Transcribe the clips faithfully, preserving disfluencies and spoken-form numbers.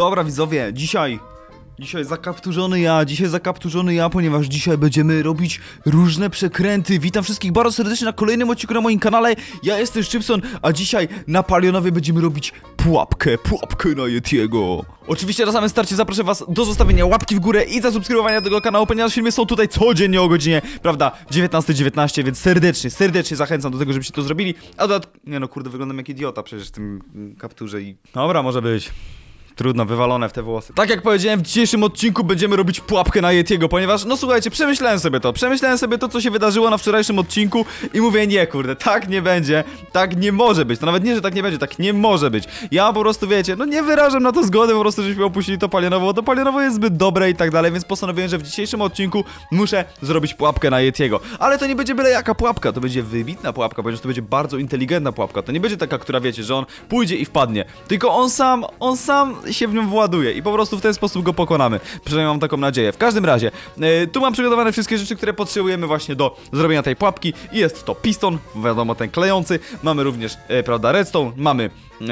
Dobra widzowie, dzisiaj Dzisiaj zakapturzony ja, dzisiaj zakapturzony ja, ponieważ dzisiaj będziemy robić różne przekręty. Witam wszystkich bardzo serdecznie na kolejnym odcinku na moim kanale. Ja jestem Szczypson, a dzisiaj na Palionowie będziemy robić pułapkę, pułapkę na Yetiego. Oczywiście na samym starcie zapraszam was do zostawienia łapki w górę i zasubskrybowania tego kanału, ponieważ filmy są tutaj codziennie o godzinie, prawda, dziewiętnasta dziewiętnaście, więc serdecznie, serdecznie zachęcam do tego, żebyście to zrobili. A dodat... Nie no kurde, wyglądam jak idiota przecież w tym kapturze i... Dobra, może być. Trudno, wywalone w te włosy. Tak jak powiedziałem, w dzisiejszym odcinku będziemy robić pułapkę na Yetiego, ponieważ, no słuchajcie, przemyślałem sobie to, przemyślałem sobie to, co się wydarzyło na wczorajszym odcinku i mówię, nie kurde, tak nie będzie, tak nie może być, to nawet nie, że tak nie będzie, tak nie może być. Ja po prostu, wiecie, no nie wyrażam na to zgody, po prostu, żebyśmy opuścili to Palionowo, bo to Palionowo jest zbyt dobre i tak dalej, więc postanowiłem, że w dzisiejszym odcinku muszę zrobić pułapkę na Yetiego. Ale to nie będzie byle jaka pułapka, to będzie wybitna pułapka, ponieważ to będzie bardzo inteligentna pułapka, to nie będzie taka, która wiecie, że on pójdzie i wpadnie, tylko on sam, on sam się w nią właduje i po prostu w ten sposób go pokonamy. Przynajmniej mam taką nadzieję. W każdym razie, yy, tu mam przygotowane wszystkie rzeczy, które potrzebujemy właśnie do zrobienia tej pułapki. Jest to piston, wiadomo, ten klejący. Mamy również, yy, prawda, redstone. Mamy... Yy,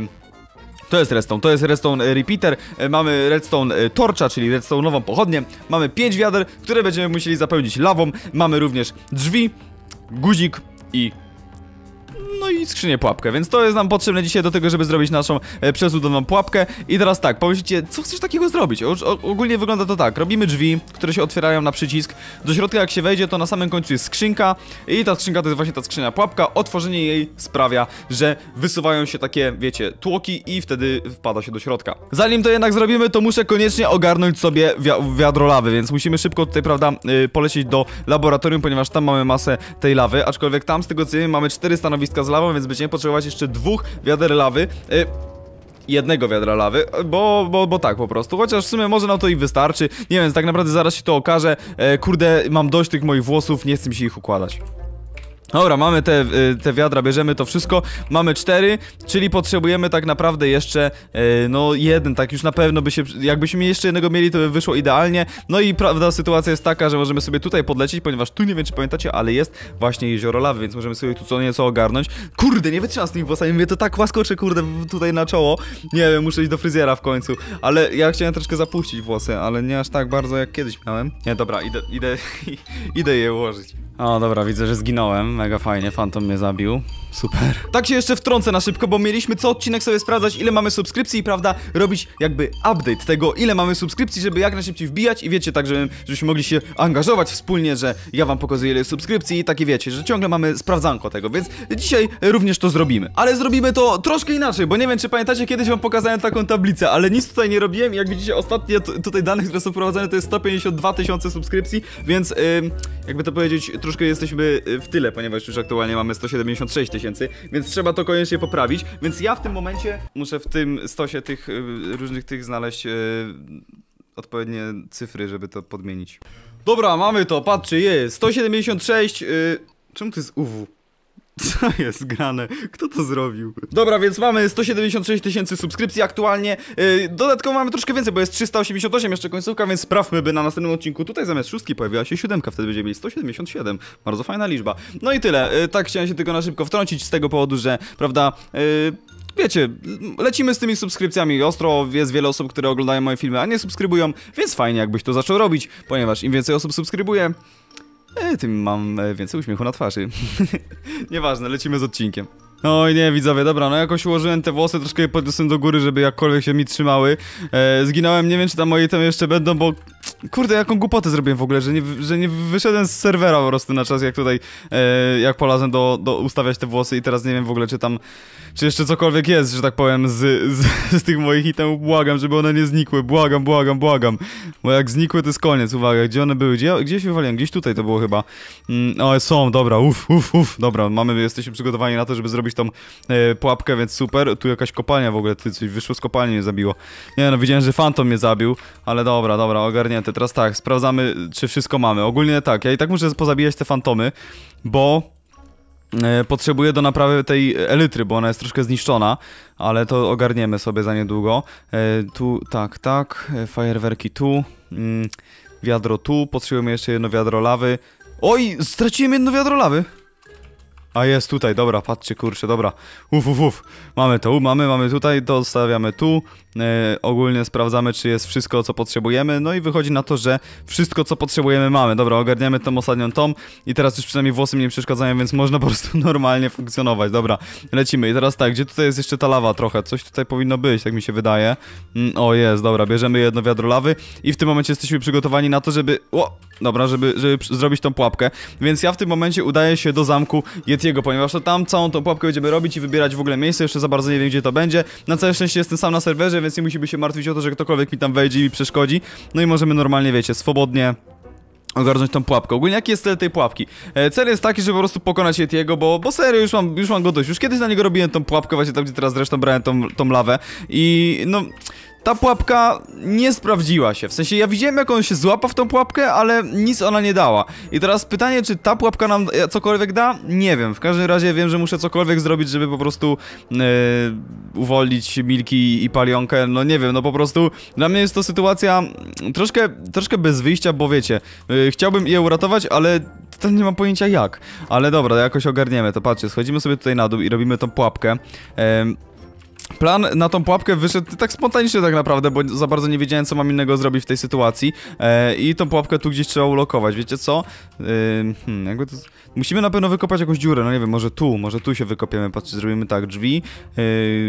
To jest redstone, to jest redstone repeater, mamy redstone torcza, czyli redstone'ową pochodnię, mamy pięć wiader, które będziemy musieli zapełnić lawą, mamy również drzwi, guzik i... no i skrzynię pułapkę, więc to jest nam potrzebne dzisiaj do tego, żeby zrobić naszą e, przezudową pułapkę. I teraz tak, pomyślicie, co chcesz takiego zrobić? O, o, ogólnie wygląda to tak, robimy drzwi, które się otwierają na przycisk. Do środka jak się wejdzie, to na samym końcu jest skrzynka i ta skrzynka to jest właśnie ta skrzynia pułapka. Otworzenie jej sprawia, że wysuwają się takie, wiecie, tłoki i wtedy wpada się do środka. Zanim to jednak zrobimy, to muszę koniecznie ogarnąć sobie wi wiadro lawy, więc musimy szybko tutaj, prawda, yy, polecieć do laboratorium, ponieważ tam mamy masę tej lawy, aczkolwiek tam z tego co wiem mamy cztery stanowiska z lawą, więc będziemy potrzebować jeszcze dwóch wiader lawy. Yy, jednego wiadra lawy, bo, bo, bo tak po prostu, chociaż w sumie może nam to i wystarczy. Nie wiem, tak naprawdę zaraz się to okaże. Yy, kurde, mam dość tych moich włosów, nie chcę mi się ich układać. Dobra, mamy te, te wiadra, bierzemy to wszystko. Mamy cztery, czyli potrzebujemy tak naprawdę jeszcze yy, no jeden, tak już na pewno by się, jakbyśmy jeszcze jednego mieli, to by wyszło idealnie. No i prawda, sytuacja jest taka, że możemy sobie tutaj podlecieć, ponieważ tu, nie wiem czy pamiętacie, ale jest właśnie jezioro lawy, więc możemy sobie tu co nieco ogarnąć. Kurde, nie wytrzymam z tymi włosami, mnie to tak łaskoczy, kurde, tutaj na czoło. Nie wiem, muszę iść do fryzjera w końcu. Ale ja chciałem troszkę zapuścić włosy, ale nie aż tak bardzo jak kiedyś miałem. Nie, dobra, idę, idę, idę je ułożyć. O, dobra, widzę, że zginąłem. Mega fajnie, Fantom mnie zabił. Super. Tak się jeszcze wtrącę na szybko, bo mieliśmy co odcinek sobie sprawdzać, ile mamy subskrypcji, prawda? Robić jakby update tego, ile mamy subskrypcji, żeby jak najszybciej wbijać i wiecie, tak, żeby, żebyśmy mogli się angażować wspólnie, że ja wam pokazuję ile subskrypcji i takie wiecie, że ciągle mamy sprawdzanko tego, więc dzisiaj również to zrobimy. Ale zrobimy to troszkę inaczej, bo nie wiem, czy pamiętacie, kiedyś wam pokazałem taką tablicę, ale nic tutaj nie robiłem i jak widzicie, ostatnie tutaj dane, które są wprowadzone, to jest sto pięćdziesiąt dwa tysiące subskrypcji, więc yy, jakby to powiedzieć, troszkę jesteśmy w tyle, ponieważ już aktualnie mamy sto siedemdziesiąt sześć tysięcy, więc trzeba to koniecznie poprawić, więc ja w tym momencie muszę w tym stosie tych y, różnych tych znaleźć y, odpowiednie cyfry, żeby to podmienić. Dobra, mamy to, patrzcie, jest sto siedemdziesiąt sześć, y, czemu to jest U W? Co jest grane? Kto to zrobił? Dobra, więc mamy sto siedemdziesiąt sześć tysięcy subskrypcji aktualnie. Yy, dodatkowo mamy troszkę więcej, bo jest trzysta osiemdziesiąt osiem jeszcze końcówka, więc sprawmy, by na następnym odcinku tutaj zamiast szóstki pojawiła się siódemka, wtedy będziemy mieli sto siedemdziesiąt siedem. Bardzo fajna liczba. No i tyle. Yy, tak chciałem się tylko na szybko wtrącić z tego powodu, że, prawda, yy, wiecie, lecimy z tymi subskrypcjami ostro, jest wiele osób, które oglądają moje filmy, a nie subskrybują, więc fajnie jakbyś to zaczął robić, ponieważ im więcej osób subskrybuje, E, tym mam e, więcej uśmiechu na twarzy. Nieważne, lecimy z odcinkiem. Oj nie, widzowie, dobra, no jakoś ułożyłem te włosy, troszkę je podniosłem do góry, żeby jakkolwiek się mi trzymały. e, Zginąłem, nie wiem czy tam moje tam jeszcze będą, bo... Kurde, jaką głupotę zrobiłem w ogóle, że nie, że nie wyszedłem z serwera po prostu na czas, jak tutaj, e, jak polazłem do, do ustawiać te włosy i teraz nie wiem w ogóle, czy tam, czy jeszcze cokolwiek jest, że tak powiem, z, z, z tych moich itemów. Błagam, żeby one nie znikły, błagam, błagam, błagam, bo jak znikły, to jest koniec. Uwaga, gdzie one były, gdzie, gdzie się wywaliłem, gdzieś tutaj to było chyba. mm, O, są, dobra, uff, uff, uff, dobra, mamy, jesteśmy przygotowani na to, żeby zrobić tą e, pułapkę, więc super. Tu jakaś kopalnia w ogóle, ty, coś wyszło z kopalni, mnie zabiło. Nie no, widziałem, że Fantom mnie zabił, ale dobra, dobra, ogarnięte. Teraz tak, sprawdzamy, czy wszystko mamy. Ogólnie tak, ja i tak muszę pozabijać te fantomy, bo e, potrzebuję do naprawy tej elitry, bo ona jest troszkę zniszczona, ale to ogarniemy sobie za niedługo. E, tu, tak, tak, e, fajerwerki tu, mm, wiadro tu, potrzebujemy jeszcze jedno wiadro lawy. Oj, straciłem jedno wiadro lawy. A jest tutaj, dobra, patrzcie, kurczę, dobra. Uf, uf, uf. Mamy to, mamy, mamy tutaj, to stawiamy tu. E, ogólnie sprawdzamy, czy jest wszystko, co potrzebujemy. No i wychodzi na to, że wszystko, co potrzebujemy, mamy. Dobra, ogarniamy tą ostatnią tom. I teraz już przynajmniej włosy mnie nie przeszkadzają, więc można po prostu normalnie funkcjonować. Dobra, lecimy. I teraz tak, gdzie tutaj jest jeszcze ta lawa trochę? Coś tutaj powinno być, tak mi się wydaje. Mm, o, jest, dobra, bierzemy jedno wiadro lawy. I w tym momencie jesteśmy przygotowani na to, żeby... O, dobra, żeby, żeby zrobić tą pułapkę. Więc ja w tym momencie udaję się do zamku Yetiego, ponieważ to tam całą tą pułapkę będziemy robić i wybierać w ogóle miejsce. Jeszcze za bardzo nie wiem, gdzie to będzie. Na całe szczęście jestem sam na serwerze, więc nie musimy się martwić o to, że ktokolwiek mi tam wejdzie i mi przeszkodzi. No i możemy normalnie, wiecie, swobodnie ogarnąć tą pułapkę. Ogólnie jaki jest cel tej pułapki? E, cel jest taki, żeby po prostu pokonać Yetiego, bo, bo serio, już mam, już mam go dość. Już kiedyś na niego robiłem tą pułapkę, właśnie tam, gdzie teraz zresztą brałem tą, tą lawę. I no... Ta pułapka nie sprawdziła się, w sensie ja widziałem, jak on się złapał w tą pułapkę, ale nic ona nie dała. I teraz pytanie, czy ta pułapka nam cokolwiek da? Nie wiem, w każdym razie wiem, że muszę cokolwiek zrobić, żeby po prostu yy, uwolnić Milki i Palionkę, no nie wiem, no po prostu dla mnie jest to sytuacja troszkę, troszkę bez wyjścia, bo wiecie, yy, chciałbym je uratować, ale to nie mam pojęcia jak. Ale dobra, jakoś ogarniemy to, patrzcie, schodzimy sobie tutaj na dół i robimy tą pułapkę. Yy, Plan na tą pułapkę wyszedł tak spontanicznie tak naprawdę, bo za bardzo nie wiedziałem, co mam innego zrobić w tej sytuacji. e, I tą pułapkę tu gdzieś trzeba ulokować, wiecie co? E, hmm, jakby to... Musimy na pewno wykopać jakąś dziurę, no nie wiem, może tu, może tu się wykopiemy, patrzcie, zrobimy tak, drzwi. E,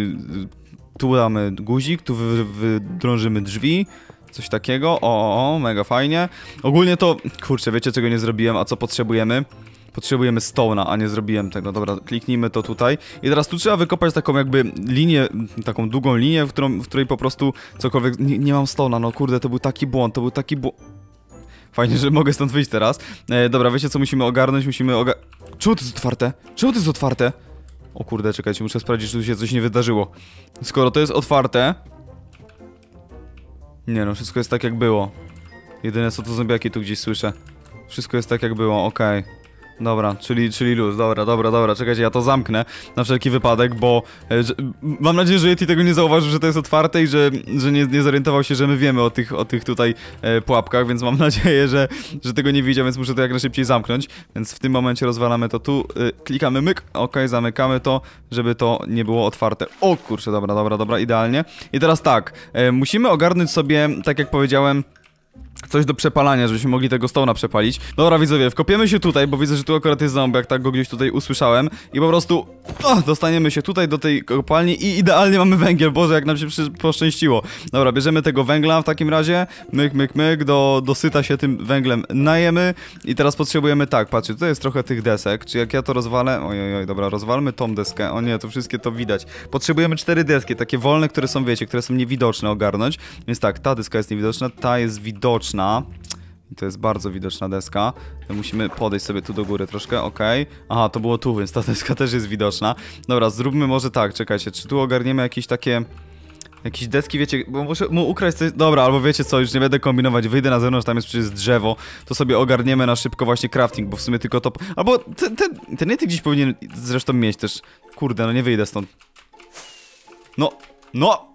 tu damy guzik, tu wy, wydrążymy drzwi. Coś takiego, o, o, o, mega fajnie. Ogólnie to, kurczę, wiecie czego nie zrobiłem, a co potrzebujemy? Potrzebujemy stone'a, a nie zrobiłem tego. Dobra, kliknijmy to tutaj. I teraz tu trzeba wykopać taką jakby linię, taką długą linię, w, którą, w której po prostu cokolwiek... Nie, nie mam stone'a, no kurde, to był taki błąd, to był taki błąd... Fajnie, że mogę stąd wyjść teraz. E, dobra, wiecie co musimy ogarnąć? Musimy oga... Czemu to jest otwarte? Czemu to jest otwarte? O kurde, czekajcie, muszę sprawdzić, czy tu się coś nie wydarzyło. Skoro to jest otwarte... Nie no, wszystko jest tak jak było. Jedyne co to zombiaki tu gdzieś słyszę. Wszystko jest tak jak było, okej. Okay. Dobra, czyli, czyli luz, dobra, dobra, dobra, czekajcie, ja to zamknę na wszelki wypadek, bo e, że, mam nadzieję, że Yeti tego nie zauważył, że to jest otwarte i że, że nie, nie zorientował się, że my wiemy o tych, o tych tutaj e, pułapkach, więc mam nadzieję, że, że tego nie widział, więc muszę to jak najszybciej zamknąć, więc w tym momencie rozwalamy to tu, e, klikamy myk, ok, zamykamy to, żeby to nie było otwarte. O kurczę, dobra, dobra, dobra, idealnie. I teraz tak, e, musimy ogarnąć sobie, tak jak powiedziałem, coś do przepalania, żebyśmy mogli tego stone'a przepalić. Dobra, widzowie, wkopiemy się tutaj, bo widzę, że tu akurat jest zombie, jak tak go gdzieś tutaj usłyszałem. I po prostu oh, dostaniemy się tutaj do tej kopalni i idealnie mamy węgiel. Boże, jak nam się poszczęściło. Dobra, bierzemy tego węgla w takim razie. Myk, myk, myk, do, dosyta się tym węglem najemy. I teraz potrzebujemy tak, patrzcie, tutaj jest trochę tych desek. Czy jak ja to rozwalę? Oj, oj, oj, dobra, rozwalmy tą deskę. O nie, to wszystkie to widać. Potrzebujemy cztery deski, takie wolne, które są, wiecie, które są niewidoczne, ogarnąć. Więc tak, ta deska jest niewidoczna, ta jest widoczna. I to jest bardzo widoczna deska. Musimy podejść sobie tu do góry troszkę, okej. Okay. Aha, to było tu, więc ta deska też jest widoczna. Dobra, zróbmy może tak, czekajcie, czy tu ogarniemy jakieś takie... Jakieś deski, wiecie, bo muszę mu ukraść coś... Dobra, albo wiecie co, już nie będę kombinować, wyjdę na zewnątrz, tam jest przecież drzewo. To sobie ogarniemy na szybko właśnie crafting, bo w sumie tylko to... Albo ten, ten, ten Yeti gdzieś powinien zresztą mieć też... Kurde, no nie wyjdę stąd. No, no!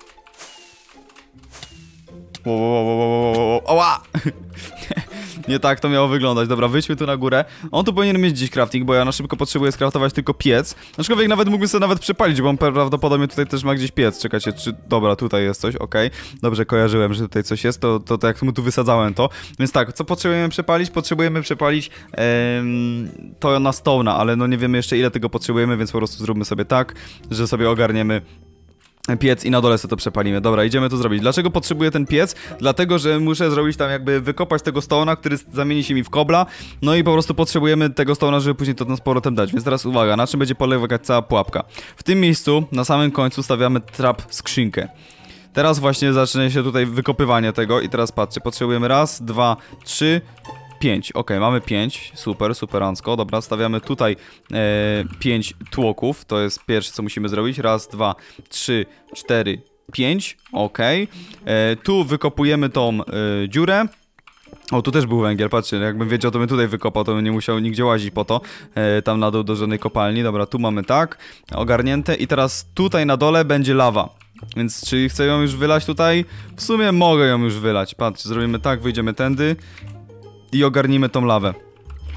Wow, wow, wow, wow, wow, wow. Oła! Nie tak to miało wyglądać. Dobra, wyjdźmy tu na górę. On tu powinien mieć dziś crafting, bo ja na szybko potrzebuję skraftować tylko piec. Aczkolwiek nawet mógłbym sobie nawet przepalić, bo on prawdopodobnie tutaj też ma gdzieś piec. Czekajcie, czy... Dobra, tutaj jest coś, okej. Okay. Dobrze kojarzyłem, że tutaj coś jest, to, to, to jak mu tu wysadzałem to. Więc tak, co potrzebujemy przepalić? Potrzebujemy przepalić em, to na stone'a, ale no nie wiemy jeszcze ile tego potrzebujemy, więc po prostu zróbmy sobie tak, że sobie ogarniemy piec i na dole sobie to przepalimy. Dobra, idziemy to zrobić. Dlaczego potrzebuję ten piec? Dlatego, że muszę zrobić tam jakby wykopać tego stone'a, który zamieni się mi w kobla. No i po prostu potrzebujemy tego stone'a, żeby później to z powrotem dać. Więc teraz uwaga, na czym będzie polegać cała pułapka. W tym miejscu, na samym końcu stawiamy trap skrzynkę. Teraz właśnie zaczyna się tutaj wykopywanie tego i teraz patrzcie, potrzebujemy raz, dwa, trzy... pięć, ok, mamy pięć, super, superancko, dobra, stawiamy tutaj e, pięć tłoków, to jest pierwsze co musimy zrobić, raz, dwa, trzy, cztery, pięć, ok, e, tu wykopujemy tą e, dziurę. O, tu też był węgiel, patrzcie, jakbym wiedział, to bym tutaj wykopał, to bym nie musiał nigdzie łazić po to, e, tam na dół do żadnej kopalni, dobra, tu mamy tak, ogarnięte i teraz tutaj na dole będzie lawa. Więc czy chcę ją już wylać tutaj? W sumie mogę ją już wylać, patrzcie, zrobimy tak, wyjdziemy tędy i ogarnimy tą lawę.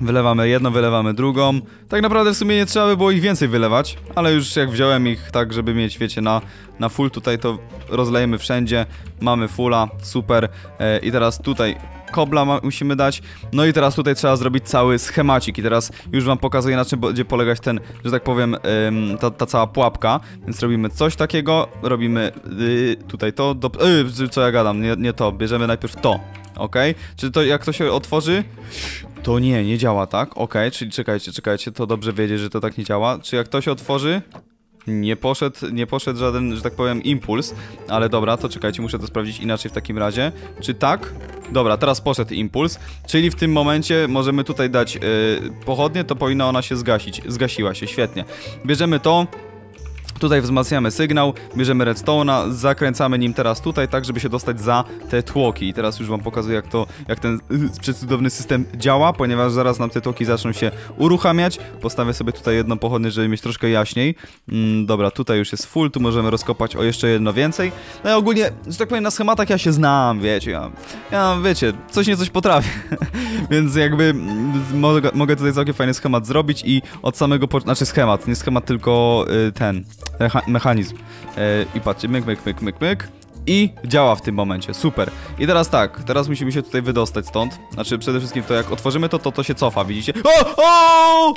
Wylewamy jedną, wylewamy drugą. Tak naprawdę w sumie nie trzeba by było ich więcej wylewać, ale już jak wziąłem ich tak, żeby mieć, wiecie, na, na full tutaj, to rozlejemy wszędzie. Mamy fulla, super. E, I teraz tutaj kobla ma, musimy dać. No i teraz tutaj trzeba zrobić cały schemacik. I teraz już wam pokazuję, na czym będzie polegać ten, że tak powiem, ym, ta, ta cała pułapka. Więc robimy coś takiego, robimy yy, tutaj to, do, yy, co ja gadam, nie, nie to, bierzemy najpierw to. Ok? Czy to jak to się otworzy? To nie, nie działa tak, ok, czyli czekajcie, czekajcie, to dobrze wiedzieć, że to tak nie działa. Czy jak to się otworzy? Nie poszedł, nie poszedł żaden, że tak powiem, impuls. Ale dobra, to czekajcie, muszę to sprawdzić inaczej w takim razie. Czy tak? Dobra, teraz poszedł impuls. Czyli w tym momencie możemy tutaj dać yy, pochodnie, to powinna ona się zgasić. Zgasiła się, świetnie. Bierzemy to. Tutaj wzmacniamy sygnał, bierzemy redstone'a, zakręcamy nim teraz tutaj, tak żeby się dostać za te tłoki. I teraz już wam pokazuję, jak to, jak ten przecudowny system działa, ponieważ zaraz nam te tłoki zaczną się uruchamiać. Postawię sobie tutaj jedną pochodnię, żeby mieć troszkę jaśniej. Mm, dobra, tutaj już jest full, tu możemy rozkopać o jeszcze jedno więcej. No i ogólnie, że tak powiem, na schematach ja się znam, wiecie, ja, ja wiecie, coś nie coś potrafię. Więc jakby mogę, mogę tutaj całkiem fajny schemat zrobić i od samego, po... znaczy schemat, nie schemat, tylko y, ten... mechanizm. Yy, I patrzcie, myk, myk, myk, myk, myk. I działa w tym momencie, super. I teraz tak, teraz musimy się tutaj wydostać stąd. Znaczy przede wszystkim to jak otworzymy to, to to się cofa, widzicie? O! O!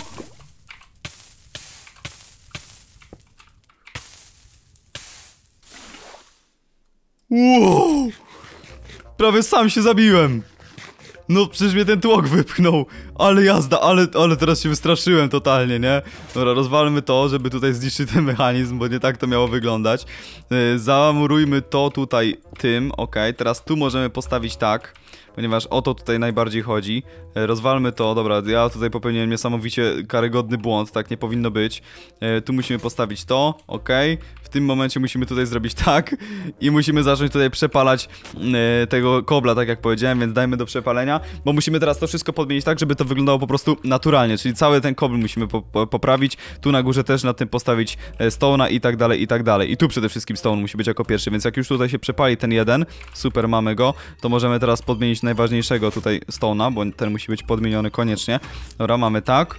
Wow! Prawie sam się zabiłem. No przecież mnie ten tłok wypchnął. Ale jazda, ale, ale teraz się wystraszyłem totalnie, nie? Dobra, rozwalmy to, żeby tutaj zniszczyć ten mechanizm, bo nie tak to miało wyglądać. Yy, zamurujmy to tutaj tym, ok. Teraz tu możemy postawić tak, ponieważ o to tutaj najbardziej chodzi. Yy, rozwalmy to, dobra, ja tutaj popełniłem niesamowicie karygodny błąd, tak nie powinno być. Yy, tu musimy postawić to, ok. W tym momencie musimy tutaj zrobić tak i musimy zacząć tutaj przepalać yy, tego kobla, tak jak powiedziałem, więc dajmy do przepalenia, bo musimy teraz to wszystko podmienić tak, żeby to wyglądało po prostu naturalnie, czyli cały ten kobl musimy po, po, poprawić, tu na górze też na tym postawić e, stone'a i tak dalej, i tak dalej. I tu przede wszystkim stone musi być jako pierwszy, więc jak już tutaj się przepali ten jeden, super, mamy go, to możemy teraz podmienić najważniejszego tutaj stone'a, bo ten musi być podmieniony koniecznie. Dobra, mamy tak.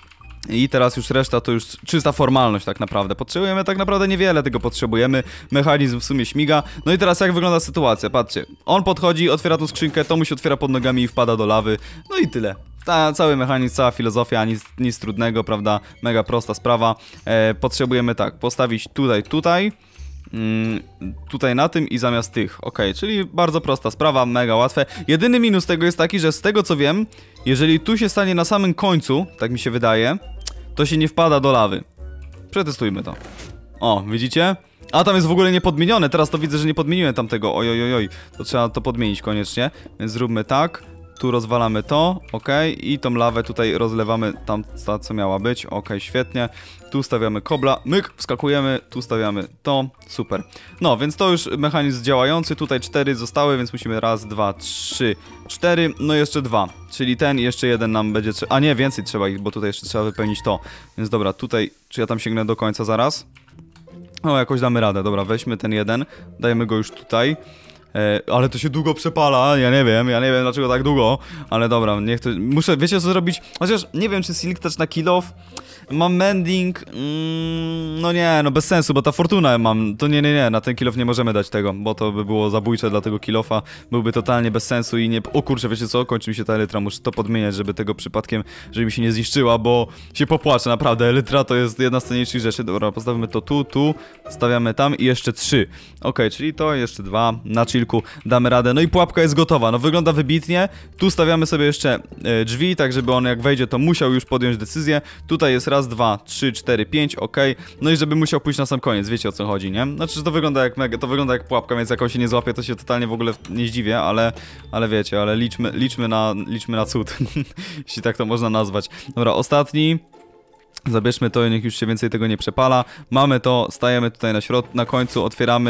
I teraz już reszta to już czysta formalność tak naprawdę. Potrzebujemy tak naprawdę niewiele, tego potrzebujemy. Mechanizm w sumie śmiga. No i teraz jak wygląda sytuacja? Patrzcie, on podchodzi, otwiera tu skrzynkę, to mu się otwiera pod nogami i wpada do lawy. No i tyle. Ta, cały mechanizm, cała filozofia, nic, nic trudnego, prawda? Mega prosta sprawa. E, potrzebujemy tak, postawić tutaj, tutaj. Mm, tutaj na tym i zamiast tych, ok, czyli bardzo prosta sprawa, mega łatwe. Jedyny minus tego jest taki, że z tego co wiem, jeżeli tu się stanie na samym końcu, tak mi się wydaje, to się nie wpada do lawy. Przetestujmy to. O, widzicie? A tam jest w ogóle niepodmienione, teraz to widzę, że nie podmieniłem tamtego, oj, oj, oj, oj. To trzeba to podmienić koniecznie, więc zróbmy tak. Tu rozwalamy to, ok, i tą lawę tutaj rozlewamy tam, ta co miała być, ok, świetnie. Tu stawiamy kobla, myk, wskakujemy, tu stawiamy to, super. No, więc to już mechanizm działający, tutaj cztery zostały, więc musimy raz, dwa, trzy, cztery, no jeszcze dwa. Czyli ten i jeszcze jeden nam będzie, a nie, więcej trzeba ich, bo tutaj jeszcze trzeba wypełnić to. Więc dobra, tutaj, czy ja tam sięgnę do końca zaraz? O, jakoś damy radę, dobra, weźmy ten jeden, dajemy go już tutaj. E, ale to się długo przepala, ja nie wiem, ja nie wiem dlaczego tak długo, ale dobra, niech to... Muszę, wiecie co zrobić? Chociaż nie wiem, czy Silk Touch na kill off, mam mending, mm, no nie, no bez sensu, bo ta fortuna mam, to nie, nie, nie, na ten kill off nie możemy dać tego, bo to by było zabójcze dla tego kill offa, byłby totalnie bez sensu i nie... O kurczę, wiecie co, kończy mi się ta elytra, muszę to podmieniać, żeby tego przypadkiem, żeby mi się nie zniszczyła, bo się popłaczę, naprawdę, elytra to jest jedna z cenniejszych rzeczy. Dobra, postawimy to tu, tu, stawiamy tam i jeszcze trzy, ok, czyli to, jeszcze dwa, na chill damy radę. No i pułapka jest gotowa. No wygląda wybitnie. Tu stawiamy sobie jeszcze e, drzwi, tak żeby on jak wejdzie, to musiał już podjąć decyzję. Tutaj jest raz, dwa, trzy, cztery, pięć, ok. No i żeby musiał pójść na sam koniec. Wiecie o co chodzi, nie? Znaczy, że to wygląda jak mega, to wygląda jak pułapka, więc jak on się nie złapie, to się totalnie w ogóle nie zdziwię, ale, ale wiecie, ale liczmy, liczmy na, liczmy na cud. Jeśli tak to można nazwać. Dobra, ostatni. Zabierzmy to, niech już się więcej tego nie przepala. Mamy to, stajemy tutaj na środku, na końcu, otwieramy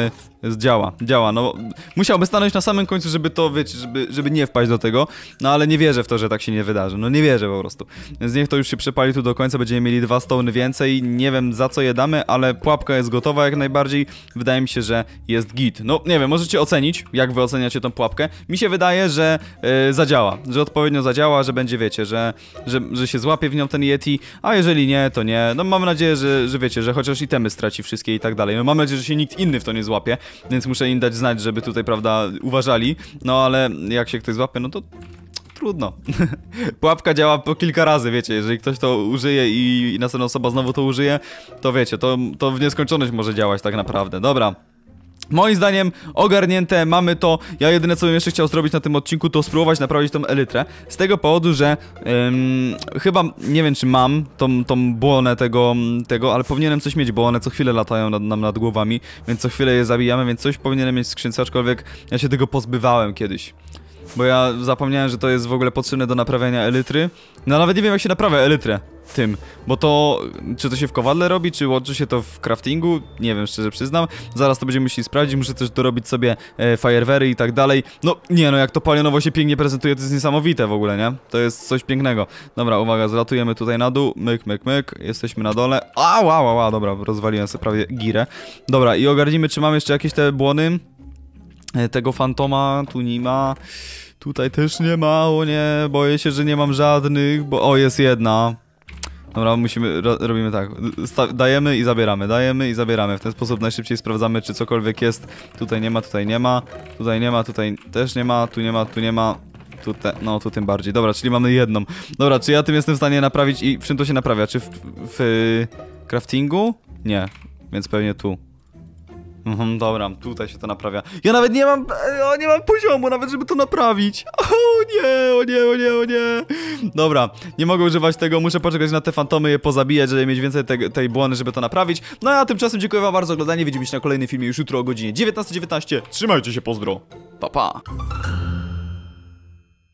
Działa, działa, no musiałby stanąć na samym końcu, żeby to, wiecie, żeby, żeby nie wpaść do tego, no ale nie wierzę w to, że tak się nie wydarzy, no nie wierzę po prostu. Więc niech to już się przepali tu do końca, będziemy mieli dwa stony więcej, nie wiem za co je damy, ale pułapka jest gotowa jak najbardziej, wydaje mi się, że jest git. No nie wiem, możecie ocenić, jak wy oceniacie tą pułapkę. Mi się wydaje, że yy, zadziała, że odpowiednio zadziała, że będzie, wiecie, że, że, że się złapie w nią ten Yeti, a jeżeli nie, to nie. No mam nadzieję, że, że wiecie, że chociaż itemy straci wszystkie i tak dalej. No mam nadzieję, że się nikt inny w to nie złapie, więc muszę im dać znać, żeby tutaj, prawda, uważali. No ale jak się ktoś złapie, no to trudno. Pułapka działa po kilka razy, wiecie, jeżeli ktoś to użyje i, i następna osoba znowu to użyje, to wiecie, to, to w nieskończoność może działać tak naprawdę. Dobra. Moim zdaniem ogarnięte, mamy to. Ja jedyne co bym jeszcze chciał zrobić na tym odcinku, to spróbować naprawić tą elytrę. Z tego powodu, że ym, chyba, nie wiem czy mam tą, tą błonę tego, tego, ale powinienem coś mieć, bo one co chwilę latają nad, nam nad głowami, więc co chwilę je zabijamy, więc coś powinienem mieć w skrzynce, aczkolwiek ja się tego pozbywałem kiedyś. Bo ja zapomniałem, że to jest w ogóle potrzebne do naprawiania elytry. No nawet nie wiem jak się naprawia elytrę tym, bo to, czy to się w kowadle robi, czy łączy się to w craftingu, nie wiem, szczerze przyznam. Zaraz to będziemy musieli sprawdzić, muszę też dorobić sobie e, fajerwery i tak dalej. No nie no, jak to palionowo się pięknie prezentuje, to jest niesamowite w ogóle, nie? To jest coś pięknego. Dobra, uwaga, zlatujemy tutaj na dół, myk, myk, myk, jesteśmy na dole. A, wow, wow, wow, dobra, rozwaliłem sobie prawie girę. Dobra, i ogarnijmy, czy mamy jeszcze jakieś te błony. E, tego fantoma tu nie ma. Tutaj też nie ma, o nie, boję się, że nie mam żadnych, bo... O, jest jedna. Dobra, musimy, ro, robimy tak, Sta dajemy i zabieramy, dajemy i zabieramy. W ten sposób najszybciej sprawdzamy, czy cokolwiek jest. Tutaj nie ma, tutaj nie ma, tutaj nie ma, tutaj też nie ma, tu nie ma, tu nie ma. Tu te, no, tu tym bardziej. Dobra, czyli mamy jedną. Dobra, czy ja tym jestem w stanie naprawić i w czym to się naprawia? Czy w, w, w craftingu? Nie, więc pewnie tu. Mhm, dobra, tutaj się to naprawia. Ja nawet nie mam, o, nie mam poziomu nawet, żeby to naprawić. O nie, o nie, o nie, o nie. Dobra, nie mogę używać tego, muszę poczekać na te fantomy, je pozabijać, żeby mieć więcej te, tej błony, żeby to naprawić. No a tymczasem dziękuję wam bardzo za oglądanie, widzimy się na kolejnym filmie już jutro o godzinie dziewiętnastej dziewiętnaście. Trzymajcie się, pozdro. Pa, pa.